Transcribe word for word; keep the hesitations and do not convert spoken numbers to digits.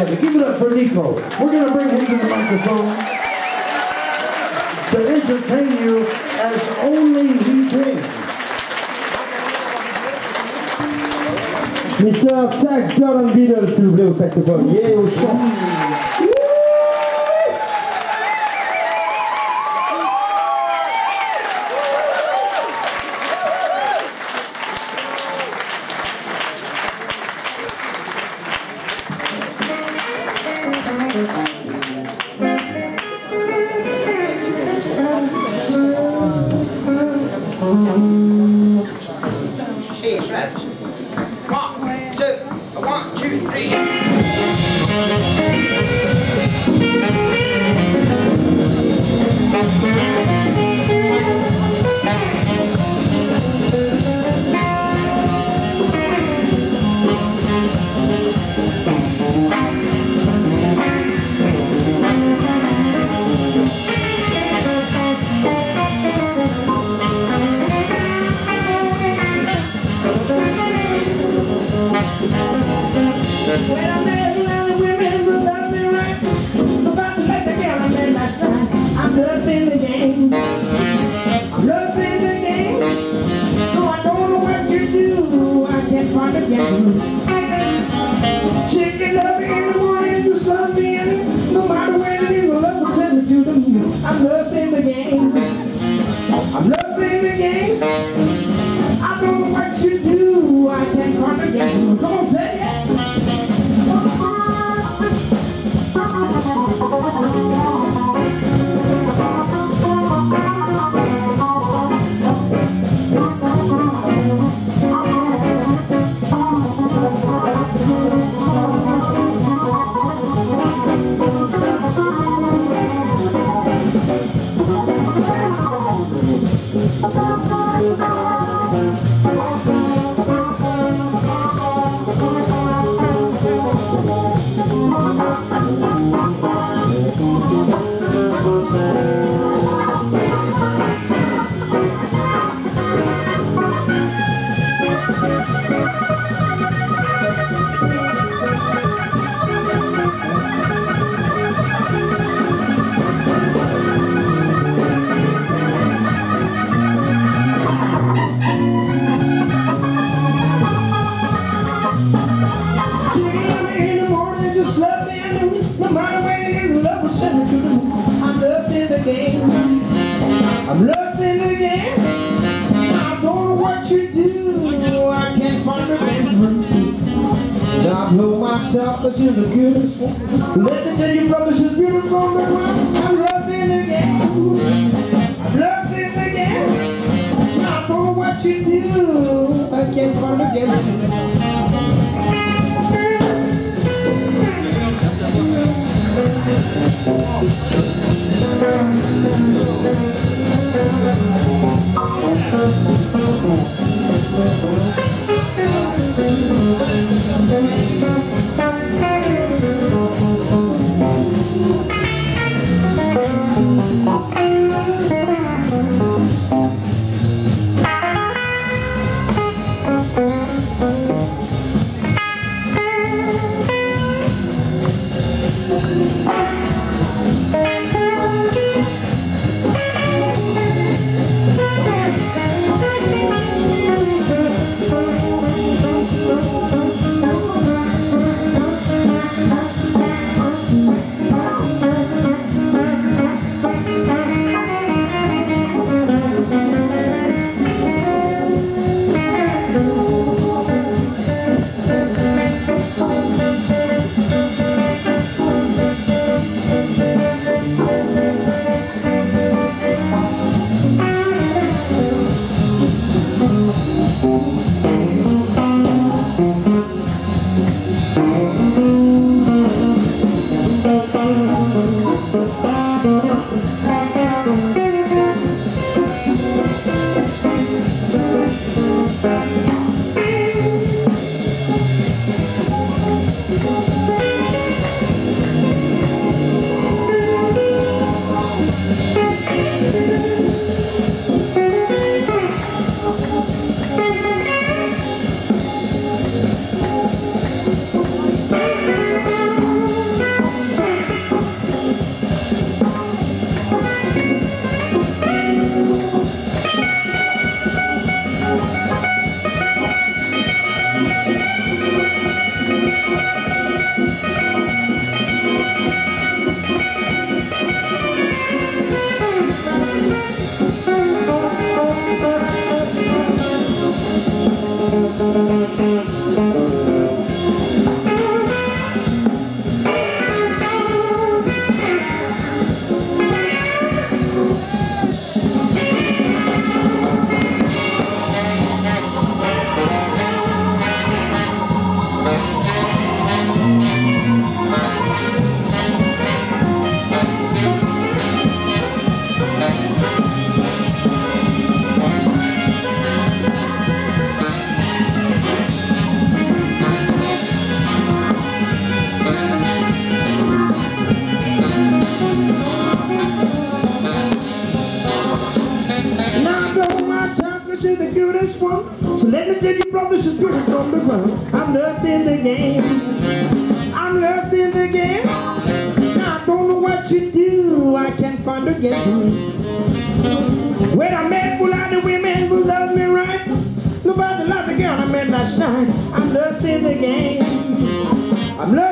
together. Give it up for Nico. We're going to bring him to the microphone to entertain you as only he can. Mister Sax Gordon Beadle, s'il vous plaît, au saxophone. Yeah, au chant. Chicken up in the morning, you slump in. No matter where it is, I love will send it to them. I'm lost in the game. I'm lost in the game. I don't know what you do. I can't run the game. Come on, say it. I'm lost in the game. I don't know what you do. I can't find the answer. Now I blow my top, but she's the goodest one. Let me tell you, brother, she's beautiful. I'm lost in the game. I'm lost in the game. I don't know what you do. I can't find the answer. I'm lost in the game. I'm lost in the game. I don't know what you do. I can't find a game. When I met full of the women who love me right, nobody loved the girl I met last night. I'm lost in the game. I'm lost.